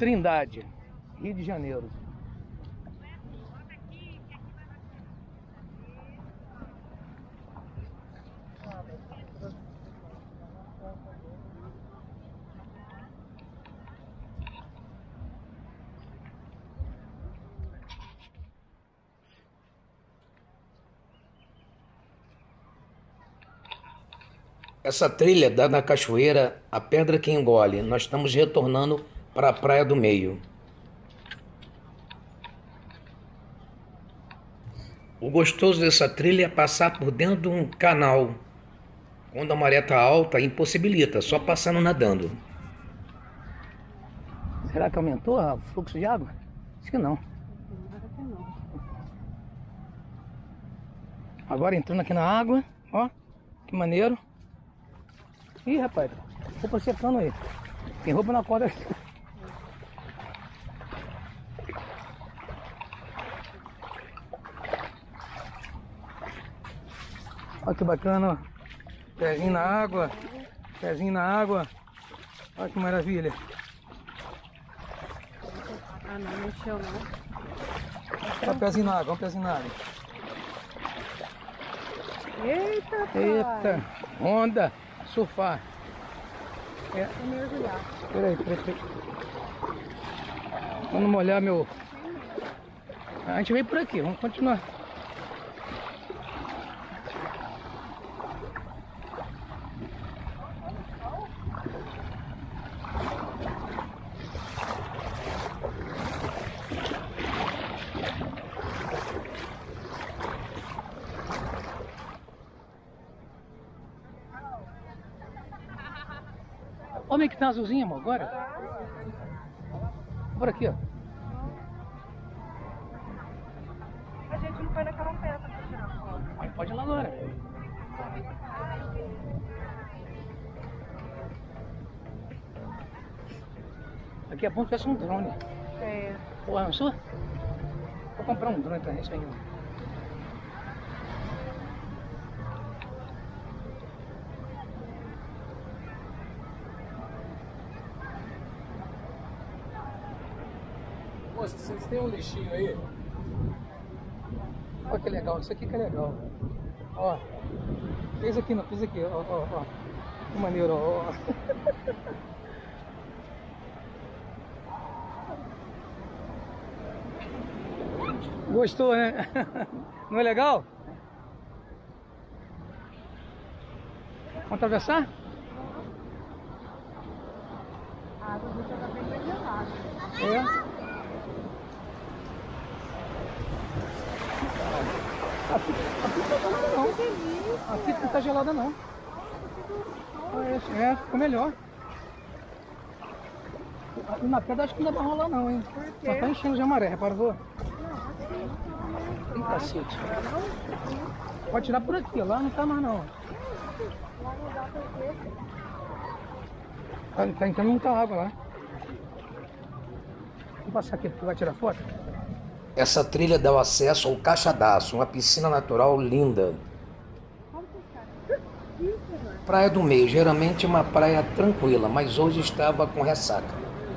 Trindade, Rio de Janeiro. Essa trilha dá na cachoeira A Pedra que Engole. Nós estamos retornando para a Praia do Meio. O gostoso dessa trilha é passar por dentro de um canal. Quando a maré está alta, impossibilita, só passando nadando. Será que aumentou o fluxo de água? Acho que não. Agora entrando aqui na água, ó, que maneiro. Ih, rapaz, roupa secando aí. Tem roupa na corda. Olha que bacana, ó. Pezinho na água, pezinho na água. Olha que maravilha. Ah, não mexeu não. Olha o pezinho na água, olha o pezinho na água. Eita, pai. Eita, onda, surfar. É. Vou mergulhar. Peraí. Vamos molhar meu... A gente veio por aqui, vamos continuar. Olha que tá azulzinho, amor, agora. Por aqui, ó. A gente não foi naquela peça pra tirar foto. Aí pode ir lá agora. Aqui é bom que tivesse um drone. É. Porra, não sou? Vou comprar um drone pra isso aí. Moça, vocês têm um lixinho aí? Olha que legal, isso aqui que é legal. Ó, fez aqui, não, fez aqui, ó. Que maneiro, ó. Gostou, né? Não é legal? Vamos atravessar? A água já tá bem gelada. É. Aqui não tá gelada não. É, ficou melhor. Na pedra acho que não dá pra rolar não, hein? Só tá enchendo de maré, reparou? Ih, cacete. Pode tirar por aqui, lá não tá mais não. Tá entrando muita água lá. Vamos passar aqui, tu vai tirar foto? Essa trilha dá o acesso ao Caixadaço, uma piscina natural linda. Praia do Meio, geralmente uma praia tranquila, mas hoje estava com ressaca.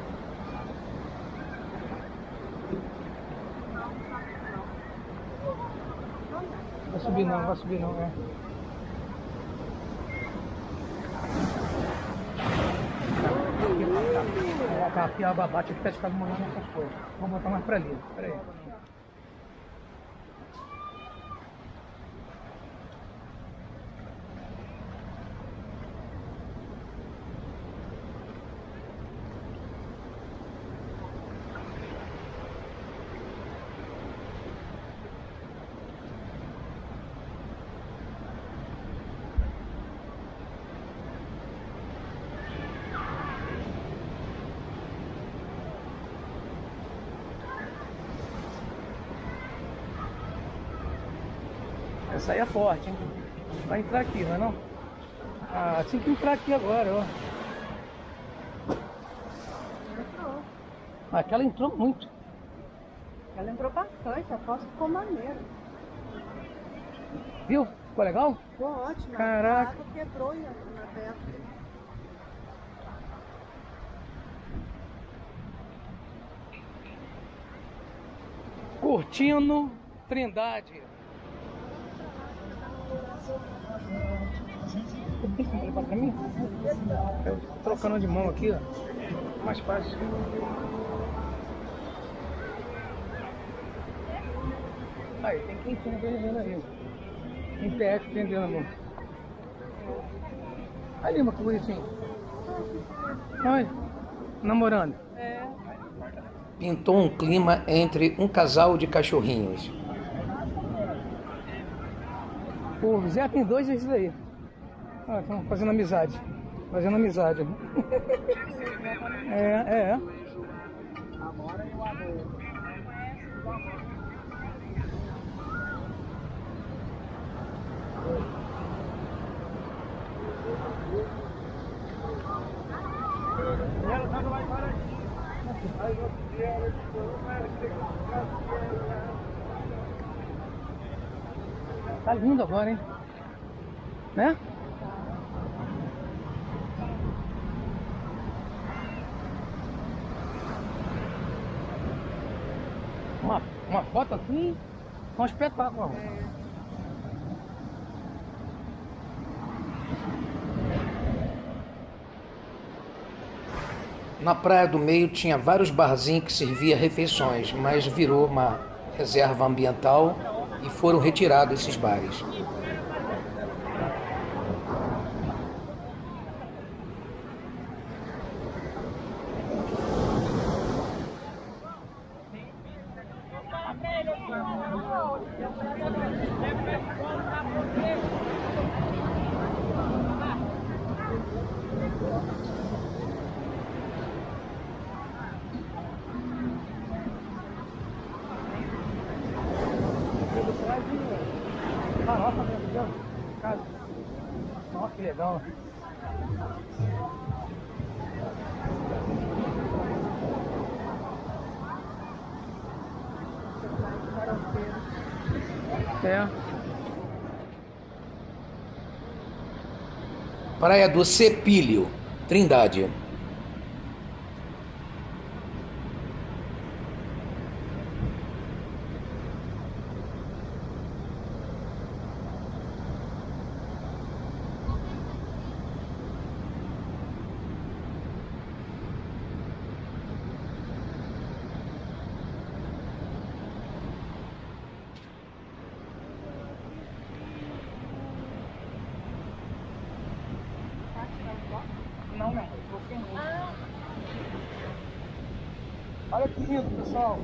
Vai subir não, é. Aqui a água bate, aqui tá ficando molhando essas coisas. Vamos botar mais pra ali, peraí. Essa aí é forte, hein? Vai entrar aqui, não é não? Ah, tinha que entrar aqui agora, ó. Entrou. Aquela entrou muito. Ela entrou bastante, a foto ficou maneira. Viu? Ficou legal? Ficou ótimo. Caraca. A água quebrou na pedra. Curtindo Trindade. Tem como levar pra mim? Eu tô trocando de mão aqui, ó. Mais fácil. Aí, tem quentinho vendendo aí. Tem PF vendendo, amor. Aí, uma que bonitinho. Olha, namorando. É. Pintou um clima entre um casal de cachorrinhos. O Zé tem dois desses daí. Ah, estão fazendo amizade. Fazendo amizade. É. Tá lindo agora, hein? Né? Uma foto aqui, um espetáculo. Na Praia do Meio tinha vários barzinhos que servia refeições, mas virou uma reserva ambiental e foram retirados esses bares. Farofa mesmo, viu? Casa. Nossa, que legal. É. Praia do Cepílio, Trindade. Não, vou filmar. Olha que lindo, pessoal.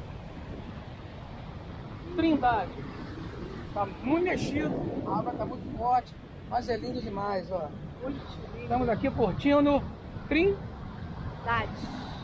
Trindade. Tá muito mexido, a água tá muito forte, mas é lindo demais, ó. Estamos aqui curtindo Trindade.